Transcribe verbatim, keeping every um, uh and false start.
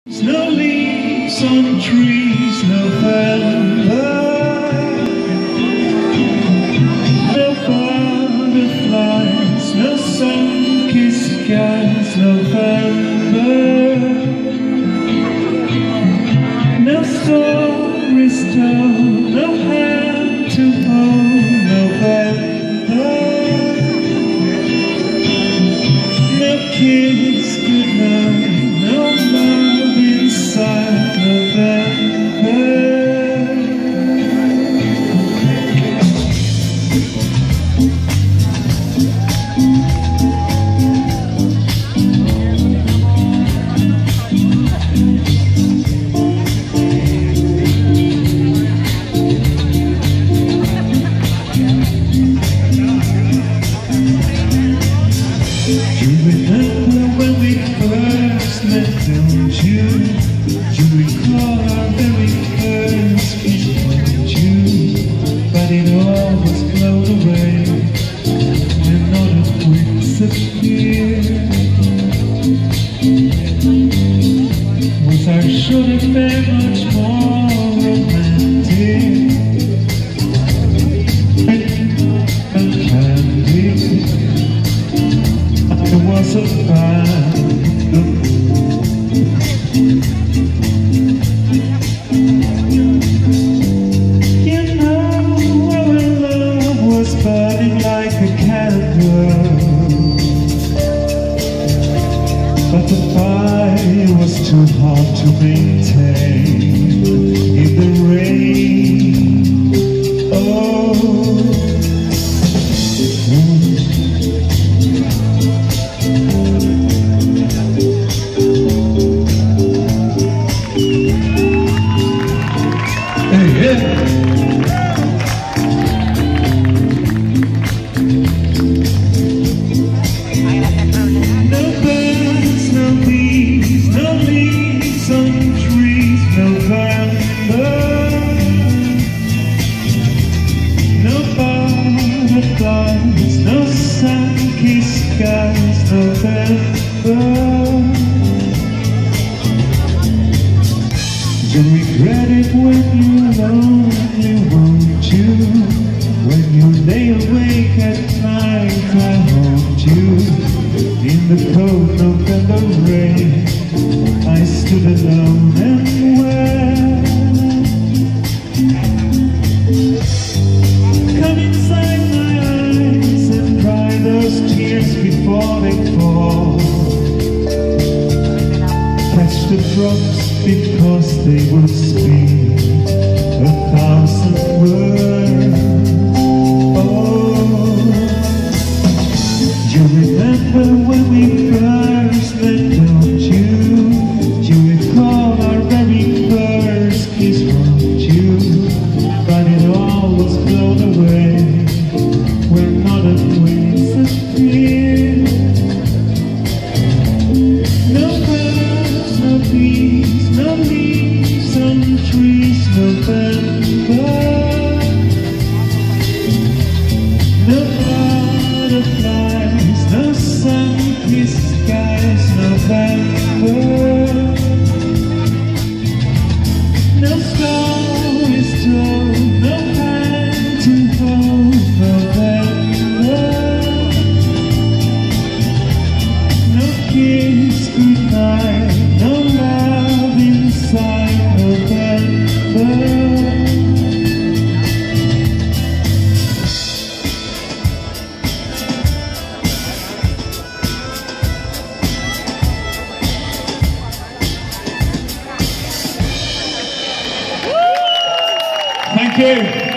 No leaves on trees, November. No butterflies, no sun-kissed skies, November. No stories told, no hand to hold, November. No kiss goodnight, no love inside, November. You remember when we first met, don't you? You recall our very first kiss, don't you? But it all was blown away when autumn winds appeared. Was our short affair much more romantic and candid? It was a fine look. You know our love was burning like a candle, but the fire was too hard to maintain in the rain. Oh, no sun-kissed skies, November. You regret it when you're lonely, won't you? When you lay awake at night, I haunt you. In the cold November rain, I stood alone and wept. Come inside my eyes and dry those tears before they fall. Catch the drops because they will speak a thousand words. Oh, you remember when we first met, don't you? You recall our very first kiss, won't you? But it all was blown away when autumn winds appeared. No birds, no bees, no leaves on trees, November. No butterflies, no sun-kissed skies, November. No stories told, no hand to hold, November. No kiss goodnight, no love inside, November. Thank you.